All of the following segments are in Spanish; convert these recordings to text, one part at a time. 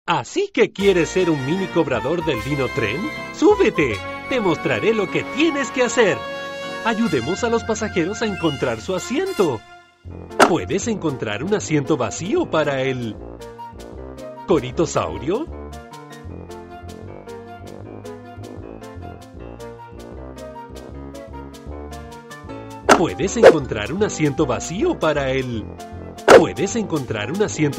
¿Así que quieres ser un mini cobrador del Dino Tren? ¡Súbete! Te mostraré lo que tienes que hacer. Ayudemos a los pasajeros a encontrar su asiento. ¿Puedes encontrar un asiento vacío para el coritosaurio? ¿Puedes encontrar un asiento vacío para el... ¿Puedes encontrar un asiento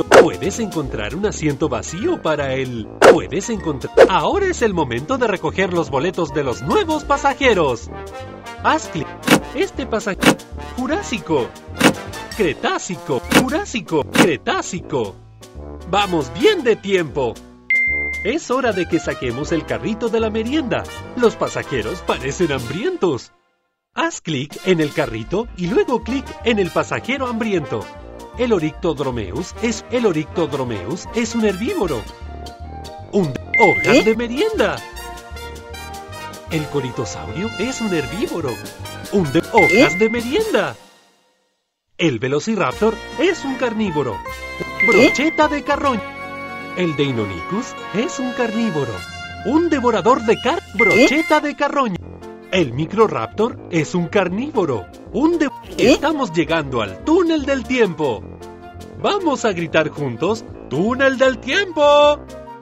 vacío para el... Ahora es el momento de recoger los boletos de los nuevos pasajeros. Haz clic. Este pasajero... Jurásico. Cretácico. Jurásico. Cretácico. Vamos bien de tiempo. Es hora de que saquemos el carrito de la merienda. Los pasajeros parecen hambrientos. Haz clic en el carrito y luego clic en el pasajero hambriento. El Oryctodromeus es un herbívoro. Hojas de merienda. El coritosaurio es un herbívoro. Hojas de merienda. El Velociraptor es un carnívoro. Brocheta de carroña. El Deinonychus es un carnívoro. Un devorador de brocheta de carroña. El Microraptor es un carnívoro. Estamos llegando al túnel del tiempo. Vamos a gritar juntos: ¡Túnel del tiempo!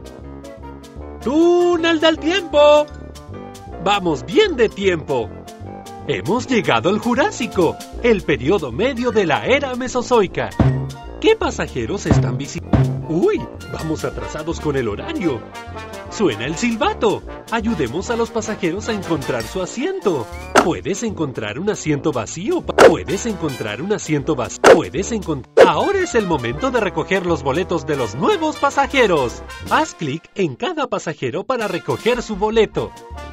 ¡Túnel del tiempo! Vamos bien de tiempo. Hemos llegado al Jurásico, el periodo medio de la era Mesozoica. ¿Qué pasajeros están visitando? ¡Uy! Vamos atrasados con el horario. Suena el silbato. Ayudemos a los pasajeros a encontrar su asiento. ¿Puedes encontrar un asiento vacío? Ahora es el momento de recoger los boletos de los nuevos pasajeros. Haz clic en cada pasajero para recoger su boleto.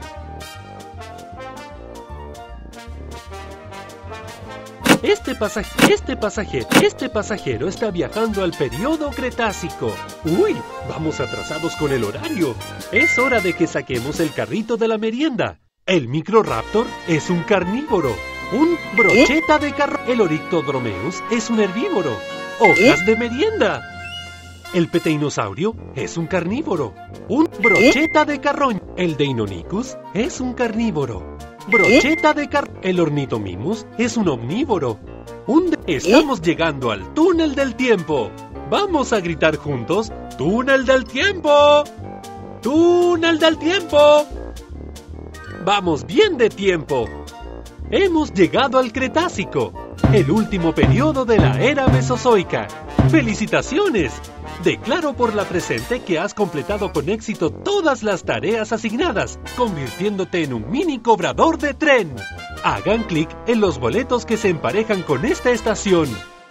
Este pasajero está viajando al periodo Cretácico. ¡Uy! Vamos atrasados con el horario. Es hora de que saquemos el carrito de la merienda. El Microraptor es un carnívoro. Un brocheta de carroña. El Oryctodromeus es un herbívoro. Hojas de merienda. El Peteinosaurio es un carnívoro. Un brocheta de carroña. El Deinonychus es un carnívoro. Brocheta de carroña. El Ornithomimus es un omnívoro. Estamos llegando al túnel del tiempo. Vamos a gritar juntos: ¡Túnel del tiempo! ¡Túnel del tiempo! Vamos bien de tiempo. Hemos llegado al Cretácico, el último periodo de la era Mesozoica. ¡Felicitaciones! Declaro por la presente que has completado con éxito todas las tareas asignadas, convirtiéndote en un mini cobrador de tren. Hagan clic en los boletos que se emparejan con esta estación.